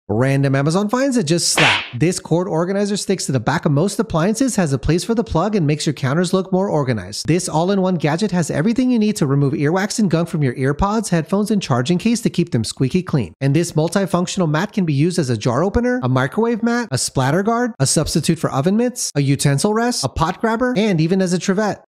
Random Amazon finds that just slap. This cord organizer sticks to the back of most appliances, has a place for the plug, and makes your counters look more organized. This all-in-one gadget has everything you need to remove earwax and gunk from your earpods, headphones, and charging case to keep them squeaky clean. And this multifunctional mat can be used as a jar opener, a microwave mat, a splatter guard, a substitute for oven mitts, a utensil rest, a pot grabber, and even as a trivet.